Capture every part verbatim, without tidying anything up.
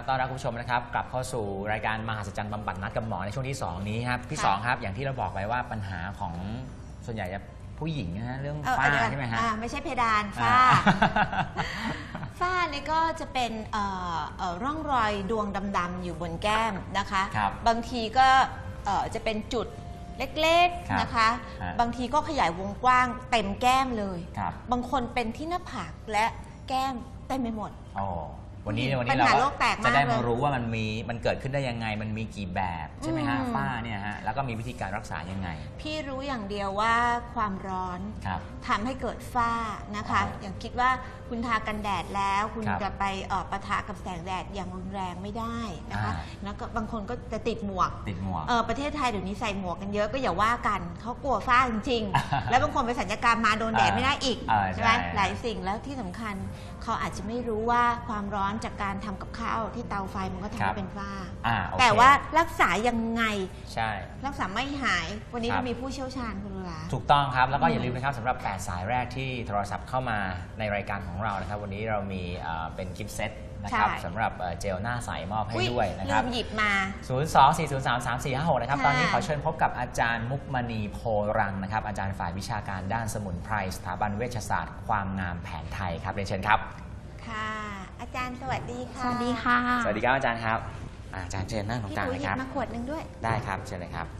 ต้อนรับคุณผู้ชมนะครับกลับเข้าสู่รายการมหัศจรรย์บำบัดนัดกับหมอในช่วงที่สองนี้ครับพี่สองครับอย่างที่เราบอกไปว่าปัญหาของส่วนใหญ่จะผู้หญิงนะฮะเรื่องฝ้าใช่ไหมฮะไม่ใช่เพดานฝ้าฝ้านี่ก็จะเป็นร่องรอยดวงดำๆอยู่บนแก้มนะคะบางทีก็จะเป็นจุดเล็กๆนะคะบางทีก็ขยายวงกว้างเต็มแก้มเลยบางคนเป็นที่หน้าผากและแก้มเต็มไปหมดวันนี้วันนี้เราจะได้มารู้ว่ามันมีมันเกิดขึ้นได้ยังไงมันมีกี่แบบใช่ไหมฮะฝ้าเนี่ยฮะแล้วก็มีวิธีการรักษายังไงพี่รู้อย่างเดียวว่าความร้อนทำให้เกิดฝ้านะคะอย่างคิดว่าคุณทากันแดดแล้วคุณจะไปปะทะกับแสงแดดอย่างรุนแรงไม่ได้นะคะแล้วก็บางคนก็จะติดหมวกติดหมวกเออประเทศไทยเดี๋ยวนี้ใส่หมวกกันเยอะก็อย่าว่ากันเขากลัวฝ้าจริงๆแล้วบางคนไปสัญญกรรมมาโดนแดดไม่ได้อีกใช่ไหมหลายสิ่งแล้วที่สำคัญเขาอาจจะไม่รู้ว่าความร้อนจากการทำกับข้าวที่เตาไฟมันก็ทำให้เป็นฝ้าแต่ว่ารักษายังไงใช่รักษาไม่หายวันนี้เรามีผู้เชี่ยวชาญคุณลาถูกต้องครับแล้วก็อย่าลืมนะครับสำหรับแปดสายแรกที่โทรศัพท์เข้ามาในรายการของเรานะครับวันนี้เรามีเป็นกิฟต์เซตนะครับสำหรับเจลหน้าใสมอบให้ด้วยนะครับลืมหยิบมาศูนย์ สอง สี่ ศูนย์ สาม สาม สี่ ห้า หก นะครับตอนนี้ขอเชิญพบกับอาจารย์มุกมณีโพรังนะครับอาจารย์ฝ่ายวิชาการด้านสมุนไพรสถาบันเวชศาสตร์ความงามแผนไทยครับเรียนเชิญครับค่ะอาจารย์สวัสดีค่ะสวัสดีค่ะสวัสดีครับอาจารย์ครับอาจารย์เชิญนั่งตรงกลางเลยครับมาขวดหนึ่งด้วยได้ครับเชิญเลยครับ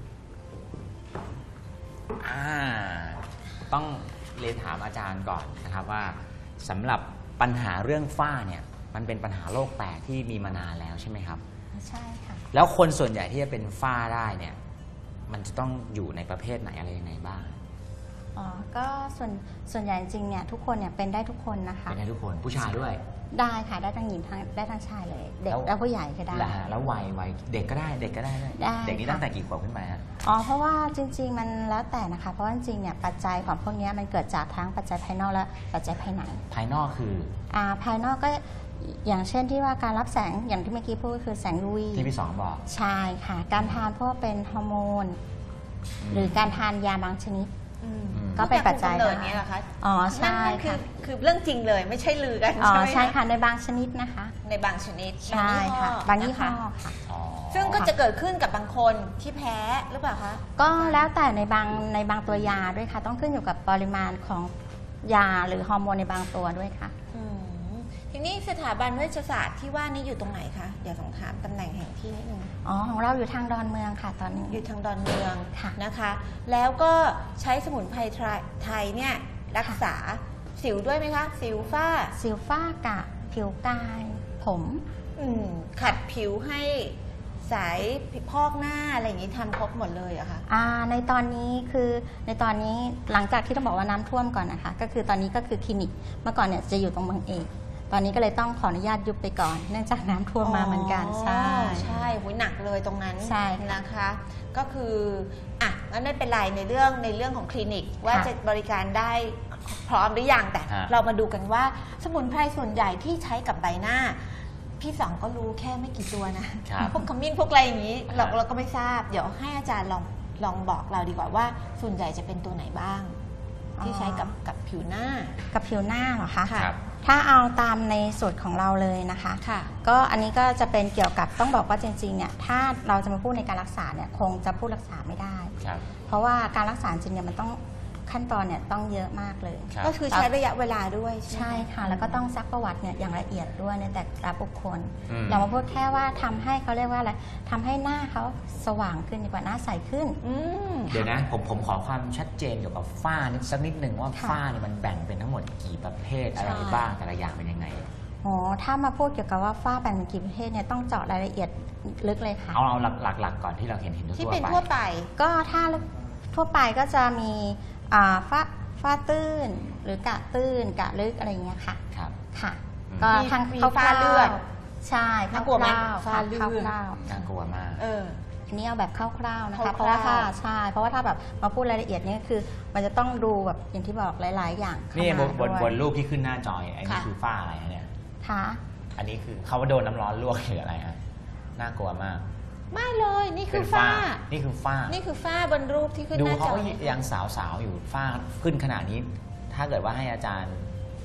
อ่าต้องเรียนถามอาจารย์ก่อนนะครับว่าสำหรับปัญหาเรื่องฝ้าเนี่ยมันเป็นปัญหาโลกแตกที่มีมานานแล้วใช่ไหมครับใช่ค่ะแล้วคนส่วนใหญ่ที่จะเป็นฝ้าได้เนี่ยมันจะต้องอยู่ในประเภทไหนอะไรยังไงบ้างอ๋อก็ส่วนส่วนใหญ่จริงเนี่ยทุกคนเนี่ยเป็นได้ทุกคนนะคะเป็นได้ทุกคนผู้ชายด้วยได้ค่ะได้ทั้งหญิงทั้งได้ทั้งชายเลยเด็กและผู้ใหญ่ก็ได้แล้ววัยวัยเด็กก็ได้เด็กก็ได้เด็กนี่ตั้งแต่กี่ขวบขึ้นไปฮะอ๋อเพราะว่าจริงๆมันแล้วแต่นะคะเพราะว่าจริงๆเนี่ยปัจจัยของพวกนี้มันเกิดจากทั้งปัจจัยภายนอกและปัจจัยภายในภายนอกคืออ่าภายนอกก็อย่างเช่นที่ว่าการรับแสงอย่างที่เมื่อกี้พูดก็คือแสง ยู วีที่พี่สองบอกใช่ค่ะการทานพวกเป็นฮอร์โมนหรือการทานยาบางชนิดก็เป็นปัจจัยเลยนี้เหรอคะอ๋อใช่ค่ะคือเรื่องจริงเลยไม่ใช่ลือกันอ๋อใช่ค่ะในบางชนิดนะคะในบางชนิดใช่ค่ะบางยี่ห้อค่ะซึ่งก็จะเกิดขึ้นกับบางคนที่แพ้หรือเปล่าคะก็แล้วแต่ในบางในบางตัวยาด้วยค่ะต้องขึ้นอยู่กับปริมาณของยาหรือฮอร์โมนในบางตัวด้วยค่ะทีนี้สถาบันเวชศาสตร์ที่ว่านี้อยู่ตรงไหนคะเดี๋ยวลองถามตำแหน่งแห่งที่นิดนึงอ๋อของเราอยู่ทางดอนเมืองค่ะตอนนี้อยู่ทางดอนเมืองนะคะแล้วก็ใช้สมุนไพรไทยเนี่ยรักษาสิวด้วยไหมคะสิวฝ้าสิวฝ้ากะผิวกายผมขัดผิวให้สายพอกหน้าอะไรอย่างนี้ทำครบหมดเลยอะคะอ่าในตอนนี้คือในตอนนี้หลังจากที่ต้องบอกว่าน้ำท่วมก่อนนะคะก็คือตอนนี้ก็คือคลินิกเมื่อก่อนเนี่ยจะอยู่ตรงเมืองเอกตอนนี้ก็เลยต้องขออนุญาตยุบไปก่อนเนื่องจากน้ำท่วมมาเหมือนกันใช่ใช่หุยหนักเลยตรงนั้นใช่นะคะก็คืออ่ะงั้นไม่เป็นไรในเรื่องในเรื่องของคลินิกว่าจะบริการได้พร้อมหรือยังแต่เรามาดูกันว่าสมุนไพรส่วนใหญ่ที่ใช้กับใบหน้าพี่สองก็รู้แค่ไม่กี่ตัวนะพวกขมิ้นพวกอะไรอย่างนี้เราเราก็ไม่ทราบเดี๋ยวให้อาจารย์ลองลองบอกเราดีกว่าว่าส่วนใหญ่จะเป็นตัวไหนบ้างที่ใช้กับกับผิวหน้ากับผิวหน้าเหรอคะถ้าเอาตามในสูตรของเราเลยนะคะก็อันนี้ก็จะเป็นเกี่ยวกับต้องบอกว่าจริงๆเนี่ยถ้าเราจะมาพูดในการรักษาเนี่ยคงจะพูดรักษาไม่ได้เพราะว่าการรักษาจริงเนี่ยมันต้องขั้นตอนเนี่ยต้องเยอะมากเลยก็คือใช้ระยะเวลาด้วยใช่ค่ะแล้วก็ต้องซักประวัติเนี่ยอย่างละเอียดด้วยในแต่ละบุคคลอย่ามาพูดแค่ว่าทำให้เขาเรียกว่าอะไรทำให้หน้าเขาสว่างขึ้นดีกว่าหน้าใสขึ้นเดี๋ยวนะผมผมขอความชัดเจนเกี่ยวกับฝ้านิดสักนิดหนึ่งว่าฝ้าเนี่ยมันแบ่งเป็นทั้งหมดกี่ประเภทอะไรบ้างแต่ละอย่างเป็นยังไงโอ้ถ้ามาพูดเกี่ยวกับว่าฝ้าแบ่งเป็นกี่ประเภทเนี่ยต้องเจาะรายละเอียดลึกเลยค่ะเอาเอาหลักๆก่อนที่เราเห็นเห็นทั่วไปที่เป็นทั่วไปก็ถ้าทั่วไปก็จะมีฝ้าฝ้าตื้นหรือกะตื้นกะลึกอะไรอย่างเงี้ยค่ะครับค่ะก็ทางฝ้าเลือดใช่น่ากลัวมากฝ้าเลือดน่ากลัวมากเอออันนี้เอาแบบคร่าวๆนะคะเพราะว่าถ้าใช่เพราะว่าถ้าแบบมาพูดรายละเอียดนี่คือมันจะต้องดูแบบอย่างที่บอกหลายๆอย่างนี่บนบนบนรูปที่ขึ้นหน้าจออันนี้คือฝ้าอะไรเนี่ยค่ะอันนี้คือเขาว่าโดนน้ำร้อนลวกหรืออะไรฮะน่ากลัวมากไม่เลยนี่คือฝ้านี่คือฝ้านี่คือฝ้าบนรูปที่ขึ้นหน้าจอดูเขายังสาวๆอยู่ฝ้าขึ้นขนาดนี้ถ้าเกิดว่าให้อาจารย์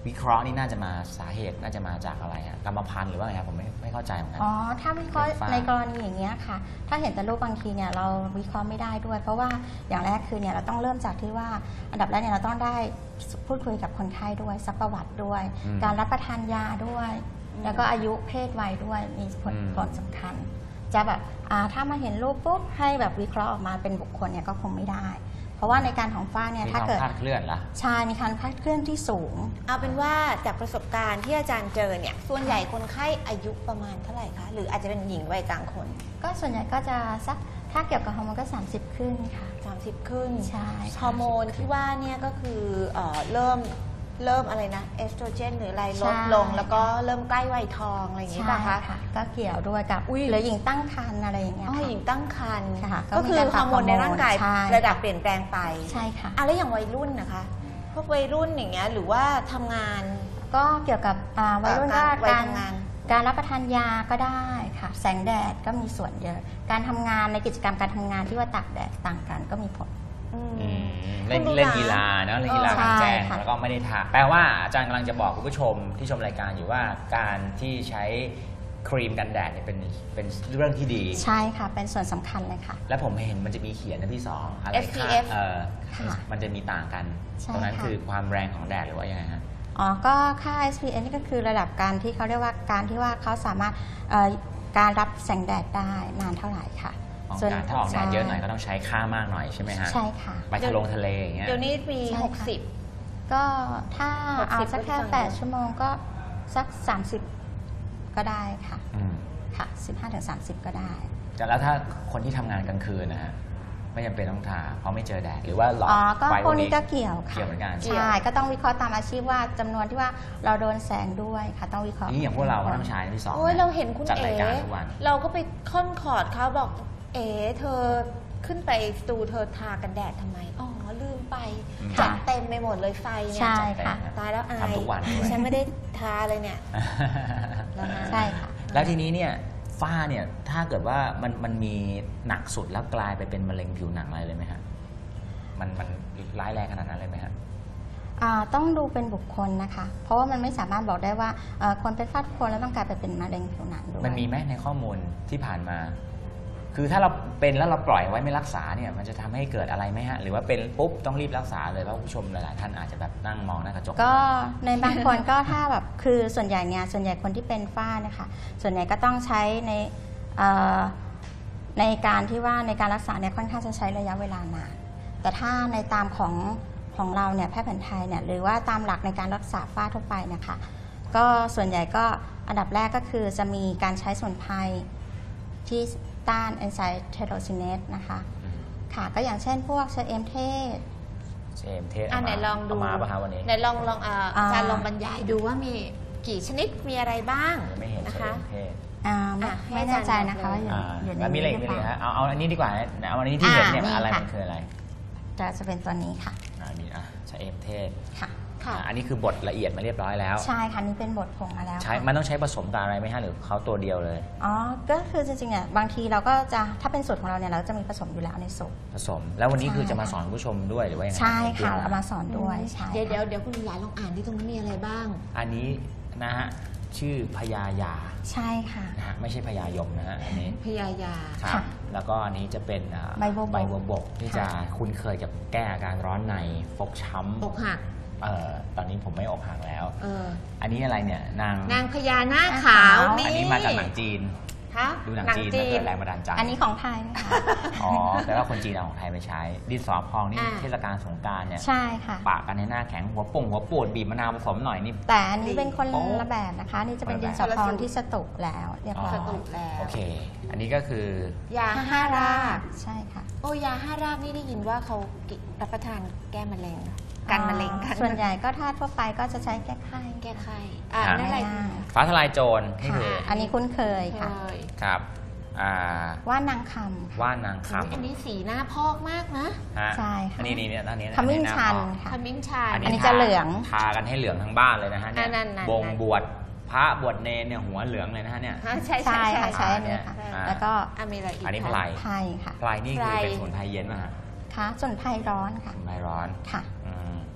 วิเคราะห์นี่น่าจะมาสาเหตุน่าจะมาจากอะไรฮะกรรมพันธุ์หรือว่าไงครับผมไม่ไม่เข้าใจเหมือนกันอ๋อถ้าวิเคราะห์ในกรณีอย่างเงี้ยค่ะถ้าเห็นแต่รูปบางทีเนี่ยเราวิเคราะห์ไม่ได้ด้วย เพราะว่าอย่างแรกคือเนี่ยเราต้องเริ่มจากที่ว่าอันดับแรกเนี่ยเราต้องได้พูดคุยกับคนไข้ด้วยซักประวัติด้วย การรับประทานยาด้วย แล้วก็อายุเพศวัยด้วยมีผลผลสำคัญจะแบบถ้ามาเห็นรูปปุ๊บให้แบบวิเคราะห์ออกมาเป็นบุคคลเนี่ยก็คงไม่ได้เพราะว่าในการของฝ้าเนี่ยถ้าเกิดมีความคลาดเคลื่อนละใช่มีการคลาดเคลื่อนที่สูงเอาเป็นว่าจากประสบการณ์ที่อาจารย์เจอเนี่ยส่วนใหญ่คนไข้อายุประมาณเท่าไหร่คะหรืออาจจะเป็นหญิงวัยกลางคนก็ส่วนใหญ่ก็จะสักถ้าเกี่ยวกับฮอร์โมนก็สามสิบขึ้นค่ะสามสิบขึ้นใช่ฮอร์โมนที่ว่าเนี่ยก็คือเอ่อเริ่มเริ่มอะไรนะเอสโตรเจนหรืออะไรลดลงแล้วก็เริ่มใกล้วัยทองอะไรอย่างนี้ป่ะคะก็เกี่ยวด้วยกับหรือหญิงตั้งครรภ์อะไรอย่างเงี้ยอ๋อหญิงตั้งครรภ์ก็คือฮอร์โมนในร่างกายระดับเปลี่ยนแปลงไปใช่ค่ะอะไรอย่างวัยรุ่นนะคะพวกวัยรุ่นอย่างเงี้ยหรือว่าทำงานก็เกี่ยวกับวัยรุ่นก็การการรับประทานยาก็ได้ค่ะแสงแดดก็มีส่วนเยอะการทำงานในกิจกรรมการทำงานที่ว่าตากแดดต่างกันก็มีผลเล่นเล่นกีฬาเนาะเล่นกีฬากลางแจ้งแล้วก็ไม่ได้ทาแปลว่าอาจารย์กำลังจะบอกคุณผู้ชมที่ชมรายการอยู่ว่าการที่ใช้ครีมกันแดดเนี่ยเป็นเป็นเรื่องที่ดีใช่ค่ะเป็นส่วนสำคัญเลยค่ะแล้วผมเห็นมันจะมีเขียนนะพี่สองอะไรเอส พี เอฟเออมันจะมีต่างกันตรงนั้นคือความแรงของแดดหรือว่ายังไงฮะอ๋อก็ค่า เอส พี เอฟ นี่ก็คือระดับการที่เขาเรียกว่าการที่ว่าเขาสามารถการรับแสงแดดได้นานเท่าไหร่ค่ะส่วนถ้าออกแดดเยอะหน่อยก็ต้องใช้ค่ามากหน่อยใช่ไหมฮะใช่ค่ะไปทะลงทะเลอย่างเงี้ยเดี๋ยวนี้มีหกสิบก็ถ้าเอาสักแค่แปดชั่วโมงก็สักสามสิบก็ได้ค่ะค่ะสิบห้าถึงสามสิบก็ได้แต่แล้วถ้าคนที่ทำงานกลางคืนนะฮะไม่จำเป็นต้องทาเพราะไม่เจอแดดหรือว่าหลอดไฟพวกนี้ก็เกี่ยวค่ะเกี่ยวเหมือนกันใช่ก็ต้องวิเคราะห์ตามอาชีพว่าจำนวนที่ว่าเราโดนแสงด้วยค่ะต้องวิเคราะห์นี่อย่างพวกเราก็ต้องใช้ที่สองโอ้ยเราเห็นคุณเอ๋เราก็ไปค่อนคอร์ดเขาบอกเอ๋เธอขึ้นไปสตูเธอทากันแดดทำไมอ๋อลืมไปจัดเต็มไปหมดเลยไฟเนี่ยใช่ค่ะตายแล้วอายฉันไม่ได้ทาเลยเนี่ยใช่ค่ะแล้วทีนี้เนี่ยฝ้าเนี่ยถ้าเกิดว่ามันมันมีหนักสุดแล้วกลายไปเป็นมะเร็งผิวหนังอะไรเลยไหมฮะมันมันร้ายแรงขนาดนั้นเลยไหมฮะต้องดูเป็นบุคคลนะคะเพราะว่ามันไม่สามารถบอกได้ว่าคนเป็นฝ้าทุกคนแล้วต้องกลายไปเป็นมะเร็งผิวหนังด้วยมันมีไหมในข้อมูลที่ผ่านมาคือถ้าเราเป็นแล้วเราปล่อยไว้ไม่รักษาเนี่ยมันจะทำให้เกิดอะไรไหมฮะหรือว่าเป็นปุ๊บต้องรีบรักษาเลยเพราะผู้ชมหลายๆท่านอาจจะแบบนั่งมองหน้ากระจกก็ในบางคนก็ถ้าแบบคือส่วนใหญ่เนี่ยส่วนใหญ่คนที่เป็นฝ้านะคะส่วนใหญ่ก็ต้องใช้ในในการที่ว่าในการรักษาเนี่ยค่อนข้างจะใช้ระยะเวลานานแต่ถ้าในตามของของเราเนี่ยแพทย์แผนไทยเนี่ยหรือว่าตามหลักในการรักษาฝ้าทั่วไปนะคะก็ส่วนใหญ่ก็อันดับแรกก็คือจะมีการใช้สมุนไพรที่ต้านเอนไซม์เทโรซินเนสนะคะค่ะก็อย่างเช่นพวกเชเอมเทศเชเอมเทศอ่ะไหนลองดูมาป่ะคะวันนี้ไหนลองลองอาจารย์ลองบรรยายดูว่ามีกี่ชนิดมีอะไรบ้างไม่เห็นนะคะไม่แน่ใจนะคะว่าอยู่ในนี้มีอะไรอีกไหมฮะเอาเอาอันนี้ดีกว่าเอาอันนี้ที่เห็นเนี่ยอะไรมันคืออะไรจะจะเป็นตัวนี้ค่ะอันนี้อ่ะเชเอมเทศค่ะอันนี้คือบดละเอียดมาเรียบร้อยแล้วใช่ค่ะนี่เป็นบดผงมาแล้วใช้มันต้องใช้ผสมกับอะไรไหมฮะหรือเขาตัวเดียวเลยอ๋อก็คือจริงๆเนี่ยบางทีเราก็จะถ้าเป็นสูตรของเราเนี่ยเราจะมีผสมอยู่แล้วในสูตรผสมแล้ววันนี้คือจะมาสอนผู้ชมด้วยหรือว่าใช่ค่ะเอามาสอนด้วยใช่เดี๋ยวเดี๋ยวเดี๋ยวคุณหลานลองอ่านที่ตรงนี้มีอะไรบ้างอันนี้นะฮะชื่อพญายาใช่ค่ะนะฮะไม่ใช่พญายมนะฮะอันนี้พญายาครับแล้วก็อันนี้จะเป็นใบบัวบกที่จะคุ้นเคยกับแก้อาการร้อนในฟกช้ำอกหักเออตอนนี้ผมไม่อกหักแล้วเอออันนี้อะไรเนี่ยนางนางพญานาคขาวนี่อันนี้มาจากหนังจีนดูหนังจีนแล้วเกิดแรงบันดาลใจอันนี้ของไทยค่ะอ๋อแต่ว่าคนจีนเอาของไทยไปใช้ดินสอพองนี่เทศกาลสงกรานต์เนี่ยใช่ค่ะปากกันในหน้าแข็งหัวปุ่งหัวปวดบีบมะนาวผสมหน่อยนี่แต่อันนี้เป็นคนละแบบนะคะนี่จะเป็นดินสอพองที่สตุกแล้วเรียบร้อยสตุกแล้วโอเคอันนี้ก็คือยาห้ารากใช่ค่ะโอ้ยาห้ารากนี่ได้ยินว่าเขารับประทานแก้มะเร็งกันมะเร็งกันส่วนใหญ่ก็ถ้าทั่วไปก็จะใช้แก้ไข้แก้ไข้อ่านั่นอะไรฟ้าทลายโจรนี่คืออันนี้คุ้นเคยค่ะครับว่านางคำว่านางคำอันนี้สีหน้าพอกมากนะใช่ค่ะอันนี้นี่เนี่ยอันนี้ขมิ้นชันค่ะขมิ้นชันอันนี้จะเหลืองทากันให้เหลืองทั้งบ้านเลยนะฮะเนี่ยบ่งบวชพระบวชเนรเนี่ยหัวเหลืองเลยนะฮะเนี่ยใช่ใช่ค่ะใช่อันนี้ค่ะแล้วก็อันนี้พลายพลายค่ะพลายนี่คือเป็นสมุนไพรเย็นป่ะฮะค่ะสมุนไพรร้อนค่ะสมุนไพรร้อนค่ะ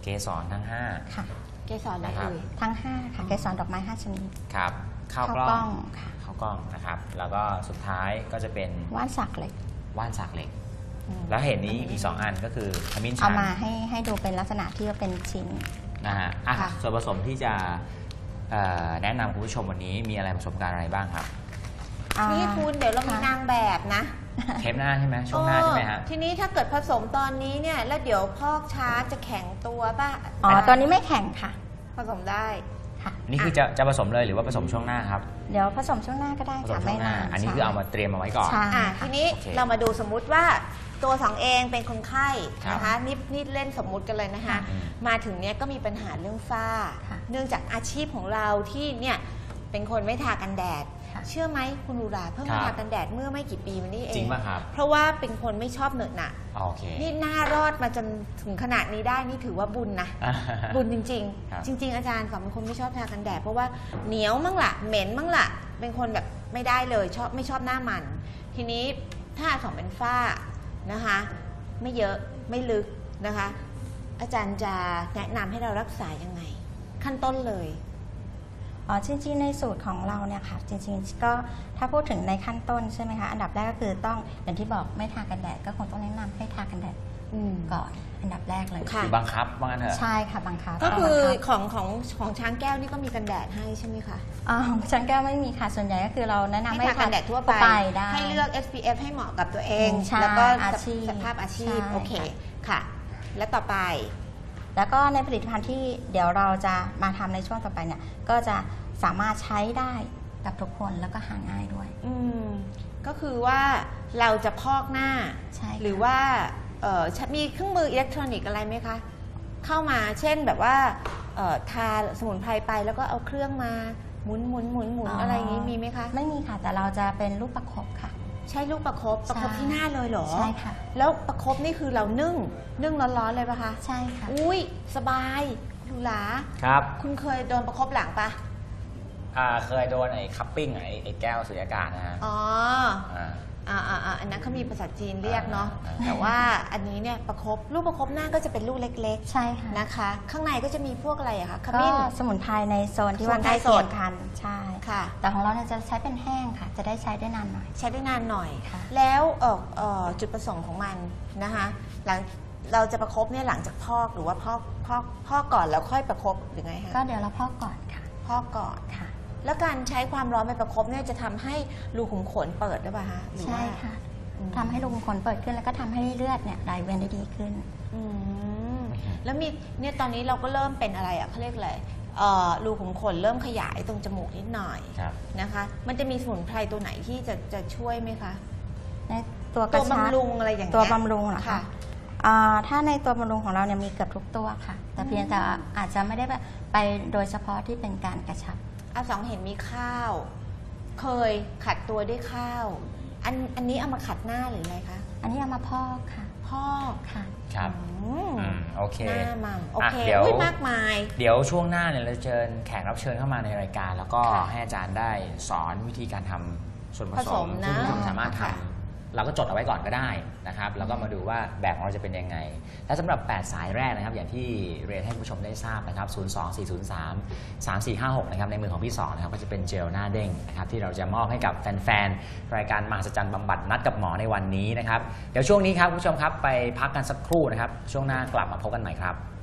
เกสรทั้งห้าค่ะเกสรอะไรนะครับเอ่ยทั้งห้าค่ะเกสรดอกไม้ห้าชนิดครับข้าวข้าวกล้กล้ออง งค่ะข้าวกล้องนะครับ แล้วก็สุดท้ายก็จะเป็นว่านสักเหล็กว่านสักเหล็กอืมแล้วเห็นนี้อีกสองอันก็คือขมิ้นเอาชันมาให้ให้ดูเป็นลักษณะที่ว่าเป็นชิ้นนะฮะอ่ะค่ะส่วนผสมที่จะเอ่อแนะนำคุณผู้ชมวันนี้มีอะไรผสมกันอะไรบ้างครับนี่คุณเดี๋ยวเรามีค่ะนางแบบนะเทปหน้าใช่ไหมช่วงหน้าใช่ไหมฮะเออทีนี้ถ้าเกิดผสมตอนนี้เนี่ยแล้วเดี๋ยวพอกช้าจะแข็งตัวป่ะอ๋อตอนนี้ไม่แข็งค่ะผสมได้ค่ะนี่คือจะจะผสมเลยหรือว่าผสมช่วงหน้าครับเดี๋ยวผสมช่วงหน้าก็ได้ผสค่ะมช่ไม่วงหน้านานอันนี้คือเอามาเตรียมมาไว้ก่อนใช่อ่ะค่ะทีนี้โอเคเรามาดูสมมุติว่าตัวสองเองเป็นคนไข้ครับนะคะนี่นี่เล่นสมมุติกันเลยนะคะอืมมาถึงเนี้ยก็มีปัญหาเรื่องฝ้าค่ะเนื่องจากอาชีพของเราที่เนี่ยเป็นคนไม่ทากันแดดค่ะเชื่อไหมคุณอุราเพิ่งมาทากันแดดเมื่อไม่กี่ปีมานี้เองจริงป่ะครับเพราะว่าเป็นคนไม่ชอบเหนอะหนะโอเคนี่หน้ารอดมาจนถึงขนาดนี้ได้นี่ถือว่าบุญนะ บุญจริงครับๆ จริง ๆ อาจารย์สอนเป็นคนไม่ชอบทากันแดดเพราะว่าเหนียวมั่งละเหม็นมั่งละเป็นคนแบบไม่ได้เลยชอบไม่ชอบหน้ามัน ทีนี้ถ้าสองเป็นฝ้านะคะ ไม่เยอะไม่ลึกนะคะ อาจารย์จะแนะนำให้เรารักษายังไง ขั้นต้นเลยอ๋อจริงๆในสูตรของเราเนี่ยค่ะ จริงๆก็ถ้าพูดถึงในขั้นต้นใช่ไหมคะอันดับแรกก็คือต้องอย่างที่บอกไม่ทากันแดดก็คงต้องแนะนำให้ทากันแดดอืมก่อนอันดับแรกเลยค่ะคือบังคับว่างั้นเถอะใช่ค่ะบังคับก็คือบังคับของของของช้างแก้วนี่ก็มีกันแดดให้ใช่ไหมคะอ๋อของฉันก็ไม่มีค่ะส่วนใหญ่ก็คือเราแนะนำให้ให้ทากันแดดทั่วไปได้ให้เลือก เอส พี เอฟ ให้เหมาะกับตัวเองใช่แล้วก็อาชีพสภาพอาชีพใช่โอเคค่ะค่ะ และต่อไปแล้วก็ในผลิตภัณฑ์ที่เดี๋ยวเราจะมาทำในช่วงต่อไปเนี่ยก็จะสามารถใช้ได้กับทุกคนแล้วก็หาง่ายด้วยอืมก็คือว่าเราจะพอกหน้าใช่ค่ะหรือว่าเอ่อมีเครื่องมืออิเล็กทรอนิกส์อะไรไหมคะ เข้ามาเช่นแบบว่าเอ่อทาสมุนไพรไปแล้วก็เอาเครื่องมาหมุนหมุนหมุนหมุนอะไรอย่างนี้มีไหมคะไม่มีค่ะแต่เราจะเป็นลูกประคบค่ะใช้ลูกประคบประคบใช่ที่หน้าเลยเหรอใช่ค่ะแล้วประคบนี่คือเรานึ่งนึ่งร้อนๆเลยปะคะใช่ค่ะอุ้ยสบายหรูหราครับคุณเคยโดนประคบหลังปะอ่าเคยโดนไอ้คัพปิ้งไอ้ไอ้แก้วสุญญากาศนะฮะอ๋ออ่าอ่าอ่าอ่าอันนั้นเขามีภาษาจีนเรียกเนาะอ่าแต่ว่าอันนี้เนี่ยประคบลูกประคบหน้าก็จะเป็นลูกเล็กใช่ค่ะๆนะคะ ข้างในก็จะมีพวกอะไรอะคะขก็มิ้นสมุนไพรในโซนที่สมุว่านไพรใกล้เคียสงดกันใช่ค่ะแต่ของเราเนี่ยจะใช้เป็นแห้งค่ะ จะได้ใช้ได้นานหน่อยใช้ได้นานหน่อยค่ะแล้วเออเออจุดประสงค์ของมันนะคะหลังเราจะประคบเนี่ยหลังจากพอกหรือว่าพอกพอกพอกก่อนแล้วค่อยประคบหรือไงคะก็เดี๋ยวเราพอกก่อนค่ะพอกก่อนค่ะแล้วการใช้ความร้อนไปประคบเนี่ยจะทำให้รูขุมขนเปิดหรือเปล่าคะหรือใช่ว่าค่ะอืมทำให้รูขุมขนเปิดขึ้นแล้วก็ทำให้เลือดเนี่ยไหลเวียนได้ดีขึ้นอืมแล้วมีเนี่ยตอนนี้เราก็เริ่มเป็นอะไรอ่ะเขาเรียกอะไรเอ่อรูขุมขนเริ่มขยายตรงจมูกนิดหน่อยครับนะคะ มันจะมีสมุนไพรตัวไหนที่จะจะช่วยไหมคะในตัวกตัระวชับบำรุงอะไรอย่างเงี้ยตัวบำรุงเหรอค่ะคะอ่าถ้าในตัวบำรุงของเราเนี่ยมีเกือบทุกตัวค่ะ แต่เพียงแต่อาจจะไม่ได้ไปโดยเฉพาะที่เป็นการกระชับอาสองเห็นมีข้าว เคยขัดตัวด้วยข้าว อันอันนี้เอามาขัดหน้าหรืออะไรคะอันนี้เอามาพอกค่ะพอกค่ะครับอืมอืมโอเคหน้ามัมโอเคอ่ะเดี๋ยวอุ้ยมากมายเดี๋ยวช่วงหน้าเนี่ยเราเชิญแขกรับเชิญเข้ามาในรายการ แล้วก็ค่ะให้อาจารย์ได้สอนวิธีการทำส่วนผผสสมมที่นะคุณผู้ชมสามารถทค่ะำเราก็จดเอาไว้ก่อนก็ได้นะครับแล้วก็มาดูว่าแบบของเราจะเป็นยังไง และสำหรับแปดสายแรกนะครับอย่างที่เรียนให้คุณผู้ชมได้ทราบนะครับศูนย์ สอง สี่ ศูนย์ สาม สาม สี่ ห้า หกนะครับในมือของพี่สอนนะครับก็จะเป็นเจลหน้าเด้งนะครับที่เราจะมอบให้กับแฟนๆรายการมหัศจรรย์บำบัดนัดกับหมอในวันนี้นะครับเดี๋ยวช่วงนี้ครับคุณผู้ชมครับไปพักกันสักครู่นะครับช่วงหน้ากลับมาพบกันใหม่ครับ